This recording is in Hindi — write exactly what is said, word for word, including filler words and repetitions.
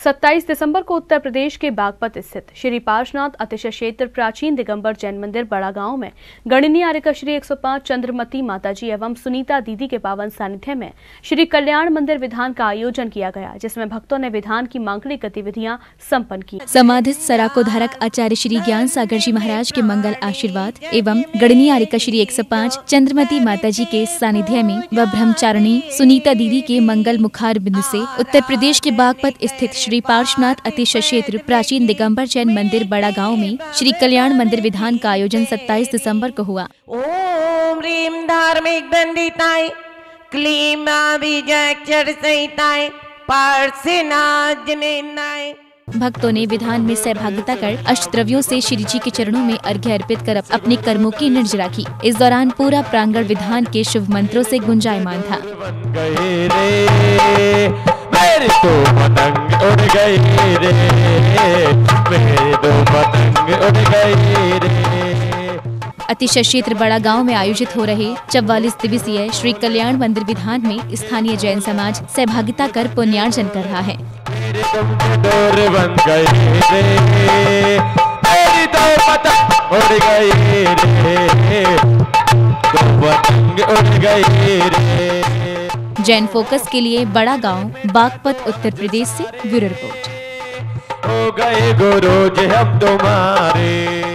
सत्ताईस दिसंबर को उत्तर प्रदेश के बागपत स्थित श्री पार्श्वनाथ अतिशय क्षेत्र प्राचीन दिगंबर जैन मंदिर बड़ा गांव में गणिनी आर्यका श्री एक सौ पाँच चंद्रमती माताजी एवं सुनीता दीदी के पावन सानिध्य में श्री कल्याण मंदिर विधान का आयोजन किया गया, जिसमें भक्तों ने विधान की मांगलिक गतिविधियां संपन्न की। समाधित सराको धारक आचार्य श्री ज्ञान सागर जी महाराज के मंगल आशीर्वाद एवं गणिनी आर्यका श्री एक सौ पाँच चंद्रमती माताजी के सानिध्य में व ब्रह्मचारिणी सुनीता दीदी के मंगल मुखार बिंदु से उत्तर प्रदेश के बागपत स्थित श्री पार्श्वनाथ अतिशय क्षेत्र प्राचीन दिगंबर जैन मंदिर बड़ा गांव में श्री कल्याण मंदिर विधान का आयोजन सत्ताईस दिसंबर को हुआ। ओम ह्रीं धार्मिक दंडिताय क्लीं बीजाक्षर सहिताय पार्श्वनाथ जनेनाय। भक्तों ने विधान में सहभागिता कर अष्टद्रव्यों से श्री जी के चरणों में अर्घ्य अर्पित कर अपने कर्मों की निर्जरा की। इस दौरान पूरा प्रांगण विधान के शुभ मंत्रों से गुंजायमान था। मेरे तो पतंग उड़ गई रे, मेरे तो पतंग उड़ गई रे। अतिशय क्षेत्र बड़ा गांव में आयोजित हो रहे चौवालीस दिवसीय श्री कल्याण मंदिर विधान में स्थानीय जैन समाज सहभागिता कर पुण्यार्जन कर रहा है। मेरे तुम डोर बन गई रे, मेरी तो पतंग उड़ गई रे, तो पतंग उड़ गई रे। जैन फोकस के लिए बड़ा गांव बागपत उत्तर प्रदेश से ब्यूरो रिपोर्ट। हो गए गुरु जी हम तुम्हारे।